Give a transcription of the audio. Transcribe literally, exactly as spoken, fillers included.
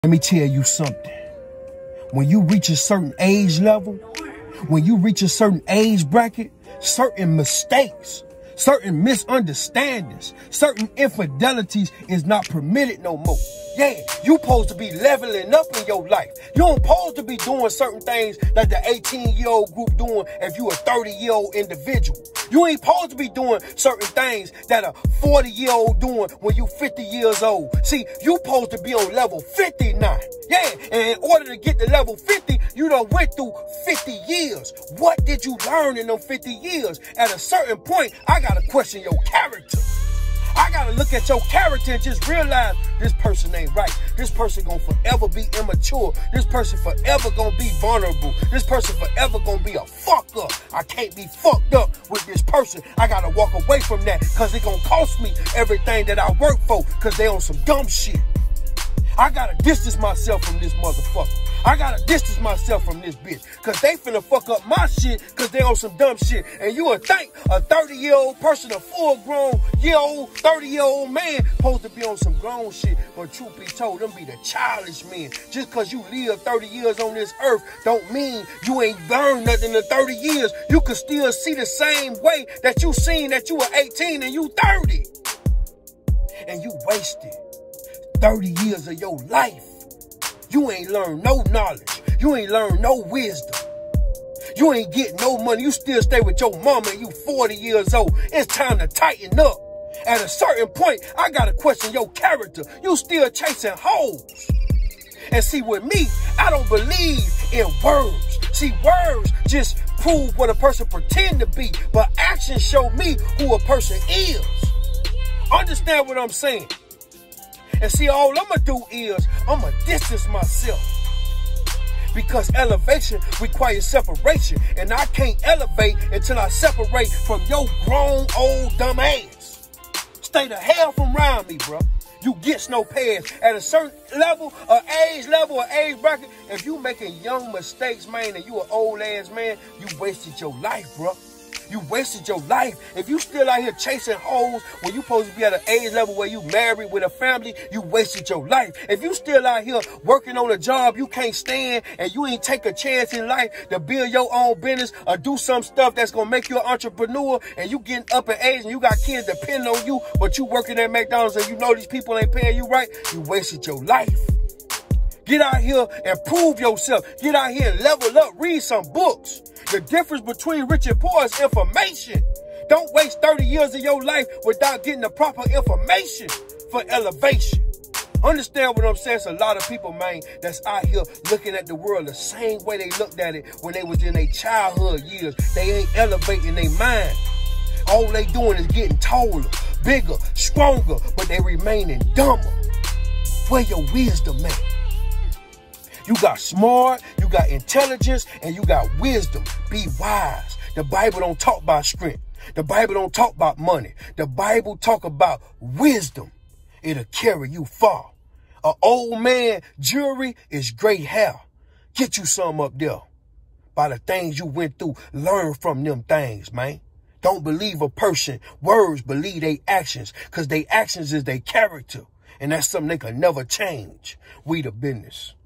Let me tell you something. When you reach a certain age level, when you reach a certain age bracket, certain mistakes, certain misunderstandings, certain infidelities is not permitted no more. Yeah, you supposed to be leveling up in your life. You don't supposed to be doing certain things like the eighteen-year-old group doing if you a thirty-year-old individual. You ain't supposed to be doing certain things that a forty-year-old doing when you fifty years old. See, you supposed to be on level fifty now. Yeah, and in order to get to level fifty, you done went through fifty years. What did you learn in them fifty years? At a certain point, I gotta question your character. I gotta look at your character and just realize this person ain't right. This person gonna forever be immature. This person forever gonna be vulnerable. This person forever gonna be a fuck up. I can't be fucked up with this person. I gotta walk away from that because it gonna cost me everything that I work for because they on some dumb shit. I gotta distance myself from this motherfucker. I gotta distance myself from this bitch. Cause they finna fuck up my shit cause they on some dumb shit. And you would think a thirty-year-old person, a full-grown, year-old, thirty-year-old man supposed to be on some grown shit. But truth be told, them be the childish men. Just cause you live thirty years on this earth don't mean you ain't learned nothing in thirty years. You can still see the same way that you seen that you were eighteen and you thirty. And you wasted thirty years of your life. You ain't learned no knowledge. You ain't learned no wisdom. You ain't getting no money. You still stay with your mama and you forty years old. It's time to tighten up. At a certain point, I gotta question your character. You still chasing hoes. And see, with me, I don't believe in words. See, words just prove what a person pretend to be, but actions show me who a person is. Understand what I'm saying? And see, all I'm going to do is I'm going to distance myself. Because elevation requires separation. And I can't elevate until I separate from your grown, old, dumb ass. Stay the hell from around me, bro. You get no pass. At a certain level, or age level, or age bracket, if you making young mistakes, man, and you an old ass man, you wasted your life, bro. You wasted your life. If you still out here chasing hoes when you supposed to be at an age level where you married with a family, you wasted your life. If you still out here working on a job you can't stand and you ain't take a chance in life to build your own business or do some stuff that's going to make you an entrepreneur and you getting up in age and you got kids depending on you, but you working at McDonald's and you know these people ain't paying you right, you wasted your life. Get out here and prove yourself. Get out here and level up. Read some books. The difference between rich and poor is information. Don't waste thirty years of your life without getting the proper information for elevation. Understand what I'm saying? It's a lot of people, man, that's out here looking at the world the same way they looked at it when they was in their childhood years. They ain't elevating their mind. All they doing is getting taller, bigger, stronger, but they remaining dumber. Where your wisdom at? You got smart, you got intelligence, and you got wisdom. Be wise. The Bible don't talk about strength. The Bible don't talk about money. The Bible talk about wisdom. It'll carry you far. An old man jewelry is great hair. Get you some up there. By the things you went through, learn from them things, man. Don't believe a person. Words, believe they actions. Because they actions is their character. And that's something they can never change. We the business.